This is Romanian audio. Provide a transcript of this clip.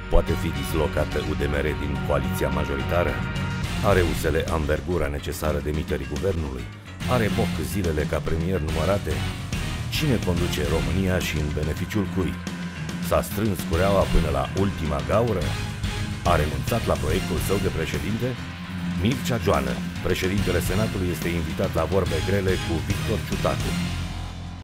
Poate fi dislocată UDMR din coaliția majoritară? Are USL anvergura necesară demiterii guvernului? Are Boc zilele ca premier numărate? Cine conduce România și în beneficiul cui? S-a strâns cureaua până la ultima gaură? A renunțat la proiectul său de președinte? Mircea Joană, președintele Senatului, este invitat la vorbe grele cu Victor Ciutacu.